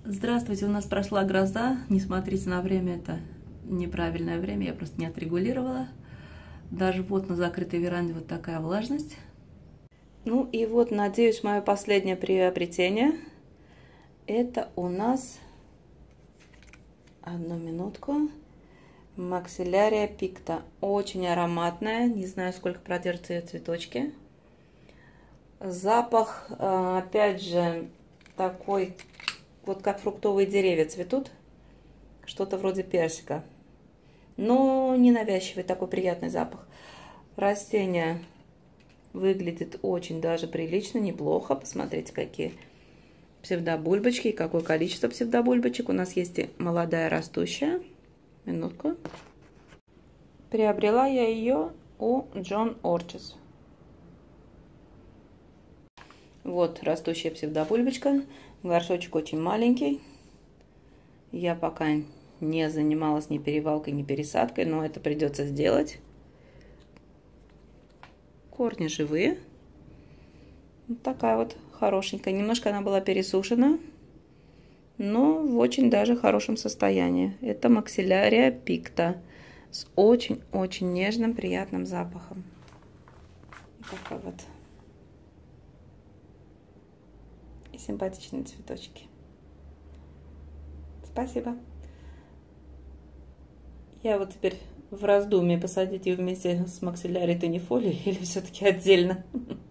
Здравствуйте, у нас прошла гроза. Не смотрите на время, это неправильное время, я просто не отрегулировала. Даже вот на закрытой веранде вот такая влажность. Ну и вот, надеюсь, мое последнее приобретение. Это у нас, одну минутку, Максилярия пикта. Очень ароматная, не знаю, сколько продержатся ее цветочки. Запах, опять же, такой, вот как фруктовые деревья цветут. Что-то вроде персика. Но ненавязчивый, такой приятный запах. Растение выглядит очень даже прилично, неплохо. Посмотрите, какие псевдобульбочки и какое количество псевдобульбочек. У нас есть и молодая растущая. Минутку. Приобрела я ее у Джон Орчес. Вот растущая псевдобульбочка. Горшочек очень маленький. Я пока не занималась ни перевалкой, ни пересадкой, но это придется сделать. Корни живые. Вот такая вот хорошенькая. Немножко она была пересушена, но в очень даже хорошем состоянии. Это Максилярия пикта с очень-очень нежным, приятным запахом. Такой вот. И симпатичные цветочки. Спасибо. Я вот теперь в раздумье, посадить ее вместе с Максилярией теннифолией или все-таки отдельно.